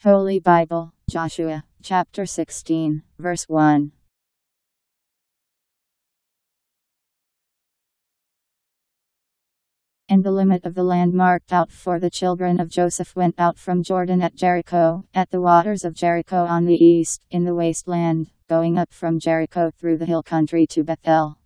Holy Bible, Joshua, chapter 16, verse 1. And the limit of the land marked out for the children of Joseph went out from Jordan at Jericho, at the waters of Jericho on the east, in the wasteland, going up from Jericho through the hill country to Beth-el.